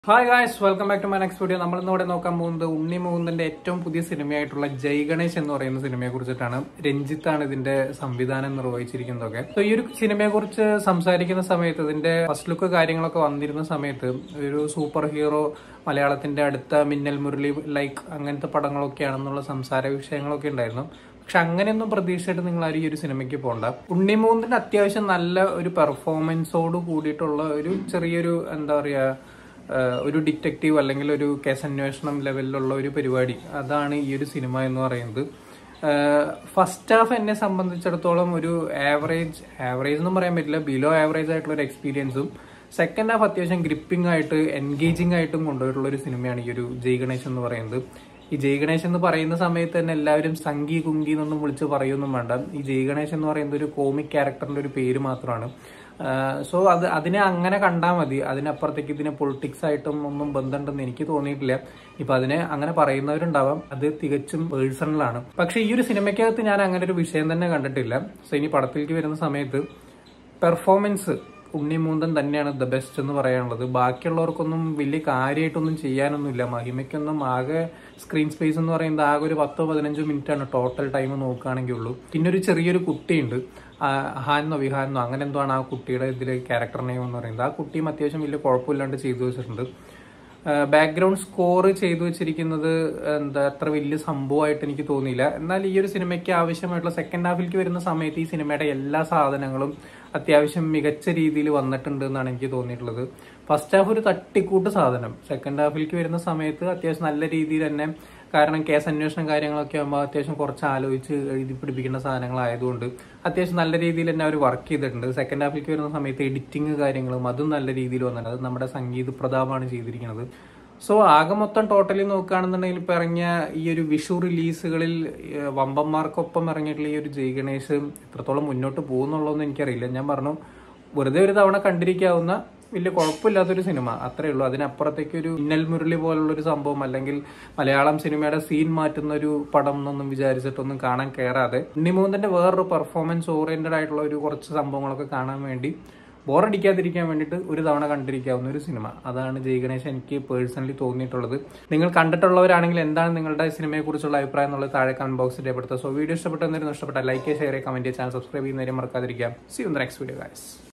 Hi guys, welcome back to my next video. നമ്മൾ ഇന്നിവിടെ നോക്കാൻ പോകുന്നത് ഉണ്ണി മുകുന്ദന്റെ ഏറ്റവും പുതിയ സിനിമയായിട്ടുള്ള ജയ് ഗണേഷ് എന്ന് പറയുന്ന സിനിമയെ കുറിച്ചിട്ടാണ്. രഞ്ജിത്താണ് ഇതിന്റെ സംവിധാനം നിർവഹിച്ചിരിക്കുന്നതൊക്കെ. സോ ഈ ഒരു സിനിമയെ കുറിച്ച് സംസാരിക്കുന്ന സമയത്ത് ഇതിന്റെ ഫസ്റ്റ് ലുക്ക് കാര്യങ്ങളൊക്കെ വന്നിരുന്ന സമയത്ത് ഒരു സൂപ്പർ ഹീറോ മലയാളത്തിന്റെ അടുത്ത മിന്നൽ മുരളി ലൈക്ക് അങ്ങനത്തെ പടങ്ങളൊക്കെയാണെന്നുള്ള സംസാര വിഷയങ്ങളൊക്കെ ഉണ്ടായിരുന്നു. പക്ഷെ അങ്ങനെയൊന്നും പ്രതീക്ഷിച്ചിട്ട് നിങ്ങൾ ആരും ഈ ഒരു സിനിമയ്ക്ക് പോകണ്ട. ഉണ്ണി മുകുന്ദന്റെ അത്യാവശ്യം നല്ല ഒരു പെർഫോമൻസോട് കൂടിയിട്ടുള്ള ഒരു ചെറിയൊരു എന്താ പറയാ ഒരു ഡിറ്റക്റ്റീവ് അല്ലെങ്കിൽ ഒരു കേസ് അന്വേഷണം ലെവലിലുള്ള ഒരു പരിപാടി, അതാണ് ഈ ഒരു സിനിമ എന്ന് പറയുന്നത്. ഫസ്റ്റ് ഹാഫ് എന്നെ സംബന്ധിച്ചിടത്തോളം ഒരു ആവറേജ് എന്നും പറയാൻ പറ്റില്ല, ബിലോ ആവറേജ് ആയിട്ടുള്ള ഒരു എക്സ്പീരിയൻസും, സെക്കൻഡ് ഹാഫ് അത്യാവശ്യം ഗ്രിപ്പിംഗ് ആയിട്ട് എൻഗേജിംഗ് ആയിട്ടും കൊണ്ടുപോയിട്ടുള്ള ഒരു സിനിമയാണ് ഈ ഒരു ജയ് ഗണേഷ് എന്ന് പറയുന്നത്. ഈ ജയ് ഗണേഷ് എന്ന് പറയുന്ന സമയത്ത് തന്നെ എല്ലാവരും സംഗി കുങ്കി എന്നൊന്നും വിളിച്ച് പറയൊന്നും വേണ്ട. ഈ ജയ് ഗണേഷ് എന്ന് പറയുന്നത് ഒരു കോമിക് ക്യാരക്ടറിന്റെ ഒരു പേര് മാത്രമാണ്. സോ അതിനെ അങ്ങനെ കണ്ടാൽ മതി. അതിനപ്പുറത്തേക്ക് ഇതിനെ പൊളിറ്റിക്സ് ആയിട്ടും ഒന്നും ബന്ധമുണ്ടെന്ന് എനിക്ക് തോന്നിയിട്ടില്ല. ഇപ്പൊ അതിനെ അങ്ങനെ പറയുന്നവരുണ്ടാവാം, അത് തികച്ചും പേഴ്സണലാണ്. പക്ഷെ ഈ ഒരു സിനിമയ്ക്കകത്ത് ഞാൻ അങ്ങനെ ഒരു വിഷയം തന്നെ കണ്ടിട്ടില്ല. സോ ഇനി പടത്തിലേക്ക് വരുന്ന സമയത്ത് പെർഫോമൻസ് ഉണ്ണി മുകുന്ദൻ തന്നെയാണ് ദ ബെസ്റ്റ് എന്ന് പറയാനുള്ളത്. ബാക്കിയുള്ളവർക്കൊന്നും വലിയ കാര്യമായിട്ടൊന്നും ചെയ്യാനൊന്നുമില്ല. മഹിമയ്ക്കൊന്നും ആകെ സ്ക്രീൻ സ്പേസ് എന്ന് പറയുന്നത് ആകെ ഒരു 10-15 മിനിറ്റാണ് ടോട്ടൽ ടൈം നോക്കുകയാണെങ്കിൽ ഉള്ളൂ. പിന്നെ ഒരു ചെറിയൊരു കുട്ടിയുണ്ട്, വിഹാനോ അങ്ങനെ എന്തോ ആണ് ആ കുട്ടിയുടെ ഇതിൽ ക്യാരക്ടർ നെയിം എന്ന് പറയുന്നത്. ആ കുട്ടിയും അത്യാവശ്യം വലിയ കുഴപ്പമില്ലാണ്ട് ചെയ്തു വെച്ചിട്ടുണ്ട്. ബാക്ക്ഗ്രൗണ്ട് സ്കോർ ചെയ്തു വെച്ചിരിക്കുന്നത് അത്ര വലിയ സംഭവമായിട്ട് എനിക്ക് തോന്നിയില്ല. എന്നാൽ ഈ ഒരു സിനിമയ്ക്ക് ആവശ്യമായിട്ടുള്ള സെക്കൻഡ് ഹാഫിലേക്ക് വരുന്ന സമയത്ത് ഈ സിനിമയുടെ എല്ലാ സാധനങ്ങളും അത്യാവശ്യം മികച്ച രീതിയിൽ വന്നിട്ടുണ്ട് എന്നാണ് എനിക്ക് തോന്നിയിട്ടുള്ളത്. ഫസ്റ്റ് ഹാഫ് ഒരു തട്ടിക്കൂട്ട് സാധനം, സെക്കൻഡ് ഹാഫിലേക്ക് വരുന്ന സമയത്ത് അത്യാവശ്യം നല്ല രീതിയിൽ തന്നെ, കാരണം കേസ് അന്വേഷണം കാര്യങ്ങളൊക്കെ ആകുമ്പോൾ അത്യാവശ്യം കുറച്ച് ആലോചിച്ച് എഴുതി പിടിപ്പിക്കുന്ന സാധനങ്ങളായതുകൊണ്ട് അത്യാവശ്യം നല്ല രീതിയിൽ തന്നെ അവർ വർക്ക് ചെയ്തിട്ടുണ്ട്. സെക്കൻഡ് ഹാഫിലേക്ക് വരുന്ന സമയത്ത് എഡിറ്റിംഗ് കാര്യങ്ങളും അതും നല്ല രീതിയിൽ വന്നിട്ടുണ്ട്. അത് നമ്മുടെ സംഗീത് പ്രതാപാണ് ചെയ്തിരിക്കുന്നത്. സോ ആകെ മൊത്തം ടോട്ടലി നോക്കുകയാണെന്നുണ്ടെങ്കിൽ ഇപ്പൊ ഇറങ്ങിയ ഈ ഒരു വിഷു റിലീസുകളിൽ വമ്പന്മാർക്കൊപ്പം ഇറങ്ങിയിട്ടുള്ള ഈ ഒരു ജയ് ഗണേഷ് എത്രത്തോളം മുന്നോട്ട് പോകുന്നുള്ളതെന്ന് എനിക്കറിയില്ല. ഞാൻ പറഞ്ഞു, വെറുതെ ഒരു തവണ കണ്ടിരിക്കാവുന്ന വലിയ കുഴപ്പമില്ലാത്തൊരു സിനിമ, അത്രേ ഉള്ളൂ. അതിനപ്പുറത്തേക്ക് ഒരു മിന്നൽ മുരളി പോലുള്ള ഒരു സംഭവം അല്ലെങ്കിൽ മലയാളം സിനിമയുടെ സീൻ മാറ്റുന്ന ഒരു പടം എന്നൊന്നും വിചാരിച്ചിട്ടൊന്നും കാണാൻ കയറാതെ ഉണ്ണി മുകുന്ദന്റെ വേറൊരു പെർഫോമൻസ് ഓറിയന്റഡ് ആയിട്ടുള്ള ഒരു കുറച്ച് സംഭവങ്ങളൊക്കെ കാണാൻ വേണ്ടി, ബോറടിക്കാതിരിക്കാൻ വേണ്ടിയിട്ട് ഒരു തവണ കണ്ടിരിക്കാവുന്ന ഒരു സിനിമ, അതാണ് ജയ് ഗണേഷ് എനിക്ക് പേഴ്സണലി തോന്നിയിട്ടുള്ളത്. നിങ്ങൾ കണ്ടിട്ടുള്ളവരാണെങ്കിൽ എന്താണ് നിങ്ങളുടെ സിനിമയെ കുറിച്ചുള്ള അഭിപ്രായം എന്നുള്ളത് താഴെ കമന്റ് ബോക്സിൽ രേഖപ്പെടുത്തുക. സോ വീഡിയോ ഇഷ്ടപ്പെട്ടെന്നിരുന്നു, ഇഷ്ടപ്പെട്ട like, share, comment, channel subscribe ചെയ്യുന്നവരെ മറക്കാതിരിക്കാം. See you in the next video guys.